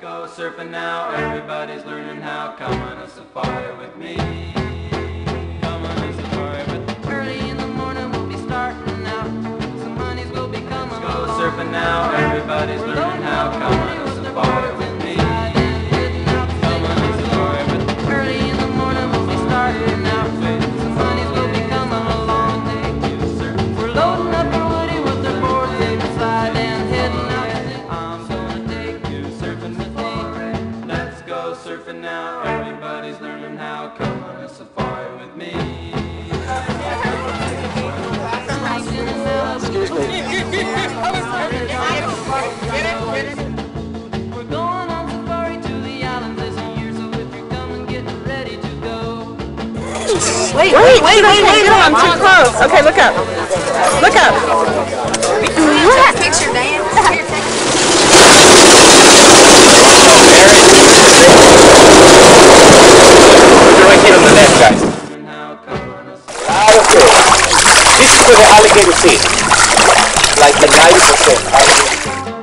go surfing now, everybody's learning how. Come on a safari with me. Come on a safari with me. Early in the morning we'll be starting out. Some honeys will be coming. Let's go surfing now, everybody's learning how. Come on a safari with me. Come on a safari with me. Early in the morning we'll be starting out. Some honeys will be coming along. We're loading up our woody with their boards inside and heading out. I'm gonna take you surfing with me. Let's go surfing now, everybody's learning how. Come on a safari with me. Excuse me. We're going on safari to the islands this year, so if you're coming, get ready to go. Wait, I'm too close. Okay, look up. Look up. What? Picture, Dan. Here, take Right on the left, guys. This is for the alligator fish. Like the 90% alligator.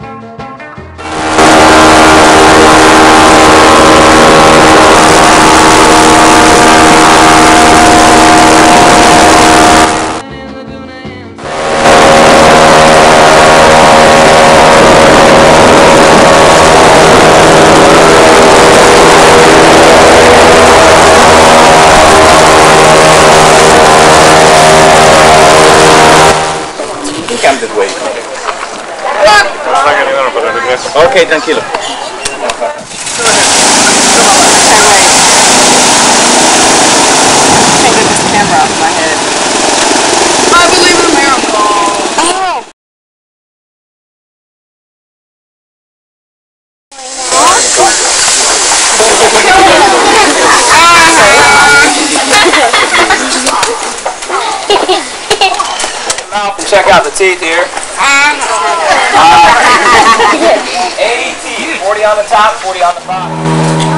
Ok, tranquilo. Taking this camera off my head. I believe in a miracle. Check out the teeth here. 80 teeth, 40 on the top, 40 on the bottom.